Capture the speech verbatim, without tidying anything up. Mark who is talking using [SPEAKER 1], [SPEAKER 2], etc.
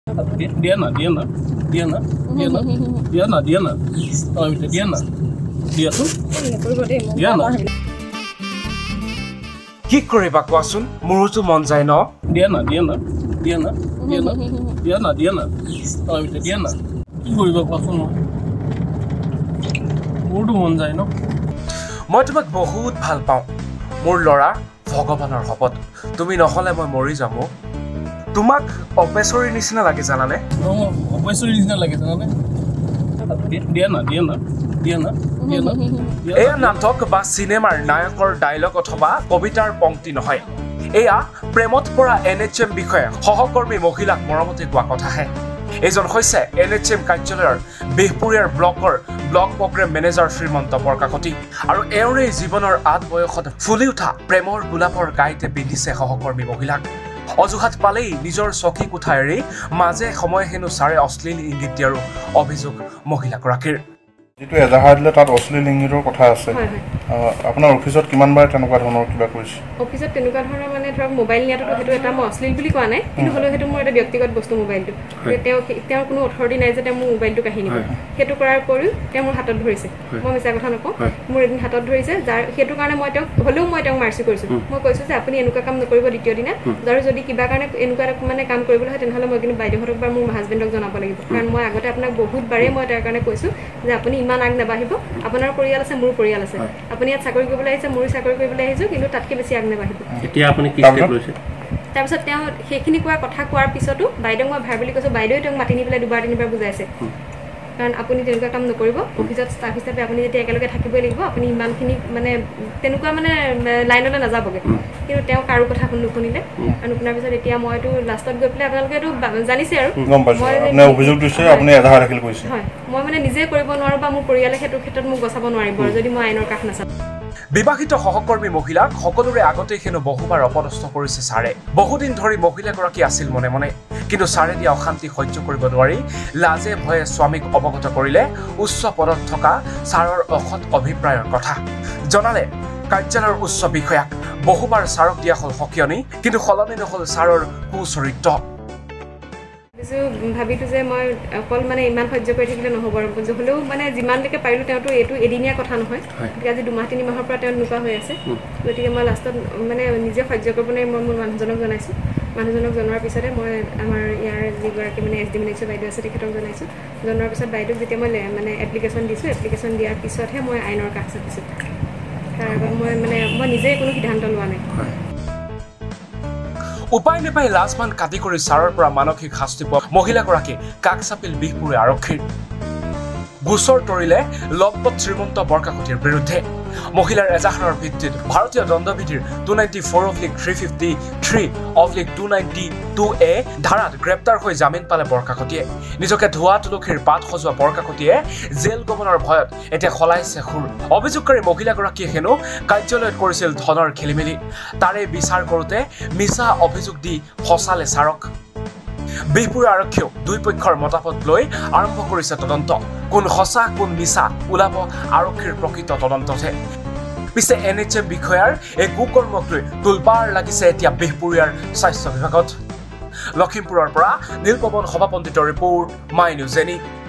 [SPEAKER 1] Diana, Diana, Diana, Diana, Diana, Diana. Oh, Diana. Diana. Diana.
[SPEAKER 2] কি কৰিবা কোৱাচোন মোৰটো মন যায় ন
[SPEAKER 1] Diana, Diana, Diana, Diana, Diana, Diana. Oh, Diana. কি কৰিবা কোৱাচোন মোৰটো মন যায় ন
[SPEAKER 2] মই তোমাক বহুত ভাল পাওঁ মোৰ লৰা ভগৱানৰ শপত তুমি নহলে মই মৰি যাম তোমাক অপেছৰি নিচিনা লাগে জানানে
[SPEAKER 1] অপেছৰি নিচিনা লাগে জানানে Diana, Diana, Diana, Diana.
[SPEAKER 2] এয়া নাটক বা চিনেমাৰ নায়কৰ ডায়লগ অথবা কবিতাৰ পংক্তি নহয় এয়া প্ৰেমত পৰা এন এইচ এম বিষয়ে সহকৰ্মী মহিলাক মৰমতে কোৱা কথাহে এজন হৈছে এন এইচ এম কাৰ্যালয়ৰ বিহপুৰীয়াৰ ব্লকৰ block programme manager Shrimanta Borkakoti আৰু এওঁৰে জীৱনৰ আঠ বয়সত ফুলি উঠা প্ৰেমৰ গোলাপৰ গাইতে পিন্ধিছে সহকৰ্মী মহিলাক অজুহাত পালেই নিজৰ চকী কোঠা এৰি মাজে সময়ে হেনো চাৰে অশ্লীল ইংগিত দিয়াৰো অভিযোগ মহিলাগৰাকীৰ
[SPEAKER 3] যেটো এজাহাৰ দিলে তাত অশ্লীল ইংগিতৰ কথা আছে আপোনাৰ অফিচত কিমানবাৰ তেনেকুৱা ধৰণৰ কিবা কৰিছে
[SPEAKER 4] অফিচত তেনেকুৱা ধৰণৰ মানে ধৰক মোবাইল নিয়াটো হেতু এটা মই অশ্লীল বুলি কোৱা নাই কিন্তু হলো হেতু মোৰ এটা ব্যক্তিগত বস্তু মোবাইলটো তেওঁ তেওঁ কোনো অথৰিটি নাই যে তেওঁ মোৰ মোবাইলটো কাহি নিব হেতু কৰাৰ পৰি তেওঁ মোৰ হাতত ধৰিছে মই মিছা কথা নকওঁ মোৰ এদিন হাতত ধৰিছে যাৰ হেতু কাৰণে মই তেওঁক হলেও মই তেওঁক মাৰ্চি কৰিছো মই কৈছো যে আপুনি এনেকুৱা কাম নকৰিব দ্বিতীয় দিনা আৰু যদি কিবা কাৰণে এনেকুৱা মানে কাম কৰিবলৈ হয় তেনেহলে মই কিন্তু বাইদেউহতক বা মোৰ হাজবেণ্ডক জনাব লাগিব কাৰণ মই আগতে আপোনাক বহুত বাৰে মই তাৰ কাৰণে কৈছো যে আপুনি ইমান আগ নাবাহিব আপোনাৰ পৰিয়াল আছে মোৰ পৰিয়াল আছে আপুনি ইয়াত চাকৰি কৰিবলৈ আহিছে মোৰ চাকৰি কৰিবলৈ আহিছো কিন্তু তাতকে বেছি আগ নাবাহিব
[SPEAKER 1] এতিয়া আপুনি কি ষ্টেপ লৈছে
[SPEAKER 4] তাৰপিছত তেওঁ সেইখিনি কোৱা কথা কোৱাৰ পিছতো বাইদেউ মই ভাৰ বুলি কৈছো বাইদেউ তেওঁক মাতি নি পেলাই দুবাৰ তিনিবাৰ বুজাইছে কাৰণ আপুনি তেনেকুৱা কাম নকৰিব অফিচত ষ্টাফ হিচাপে আপুনি যেতিয়া একেলগে থাকিবই লাগিব আপুনি ইমানখিনি মানে তেনেকুৱা মানে লাইনলৈ নাযাবগে কিন্তু তেওঁ কাৰো কথা নুশুনিলে আৰু নুশুনাৰ পিছত এতিয়া মইতো লাষ্টত গৈ পেলাই আপোনালোকেতো জানিছে আৰু
[SPEAKER 3] মই আপুনি অভিযোগ দিছে আপুনি এধাৰ দাখিল কৰিছে
[SPEAKER 4] হয় মই মানে নিজে কৰিব নোৱাৰো বা মোৰ পৰিয়ালে সেইটো ক্ষেত্ৰত মোক বচাব নোৱাৰিব যদি মই আইনৰ কাষ নাচাওঁ
[SPEAKER 2] বিবাহিত সহকৰ্মী মহিলাক সকলোৰে আগতে হেনো বহুবাৰ অপদস্থ কৰিছে ছাৰে বহুদিন ধৰি মহিলাগৰাকী আছিল মনে মনে কিন্তু ছাৰে দিয়া অশান্তি সহ্য কৰিব নোৱাৰি লাজে ভয়ে স্বামীক অৱগত কৰিলে উচ্চ পদত থকা ছাৰৰ অসৎ অভিপ্ৰায়ৰ কথা জনালে কাৰ্যালয়ৰ উচ্চ বিষয়াক বহুবাৰ ছাৰক দিয়া হল সকিয়নি কিন্তু সলনি নহল ছাৰৰ কুচৰিত্ৰ
[SPEAKER 4] ভাবিতো যে মই অকল মানে ইমান সহ্য কৰি থাকিলে নহব আৰু হলেও মানে যিমানলৈকে পাৰিলো তেওঁতো এইটো এদিনীয়া কথা নহয় গতিকে আজি দুমাহ তিনি মাহৰ পৰা তেওঁ নোপোৱা হৈ আছে গতিকে মই লাষ্টত মানে নিজে সহ্য কৰিব নোৱাৰি মই মোৰ মানুহজনক জনাইছো মানুহজনক জনোৱাৰ পিছতে মই আমাৰ ইয়াৰ যিগৰাকী মানে এছ ডি মিনিষ্টাৰ বাইদেউ আছে তেখেতক জনাইছো জনোৱাৰ পিছত বাইদেউক যেতিয়া মই মানে এপ্লিকেশ্যন দিছোঁ এপ্লিকেশ্যন দিয়াৰ পিছতহে মই আইনৰ কাষ চাপিছোঁ তাৰ আগত মই মানে মই নিজে কোনো সিদ্ধান্ত লোৱা নাই
[SPEAKER 2] উপায় নেপাই লাজমান কাটি কৰি ছাৰৰ পৰা মানসিক শাস্তি পোৱা মহিলাগৰাকী কাষ চাপিল বিহপুৰী আৰক্ষীৰ গোচৰ তৰিলে লকপত শ্ৰীমন্ত বৰকাকতিৰ বিৰুদ্ধে মহিলাৰ এজাহাৰৰ ভিত্তিত ভাৰতীয় দণ্ডবিধিৰ two ninety four oblique three fifty three oblique two ninety two A ধাৰাত গ্ৰেপ্তাৰ হৈ জামিন পালে বৰকাকতিয়ে নিজকে ধোৱা তুলসীৰ পাত সজোৱা বৰকাকতিয়ে জেল গমনৰ ভয়ত এতিয়া সলাইছে সুৰ অভিযোগকাৰী মহিলাগৰাকীয়ে হেনো কাৰ্যালয়ত কৰিছিল ধনৰ খেলিমেলি তাৰে বিচাৰ কৰোঁতে মিছা অভিযোগ দি ফচালে ছাৰক বিহপুৰ আৰক্ষীয়েও দুই পক্ষৰ মতামত লৈ আৰম্ভ কৰিছে তদন্ত কোন সঁচা কোন মিছা ওলাব আৰক্ষীৰ প্ৰকৃত তদন্ততে পিছে এন এইচ এম বিষয়াৰ এই কুকৰ্মক লৈ তোলপাৰ লাগিছে এতিয়া বিহপুৰীয়াৰ স্বাস্থ্য বিভাগত লখিমপুৰৰ পৰা নীলপৱন সভাপণ্ডিতৰ ৰিপৰ্ট মাই নিউজ এনি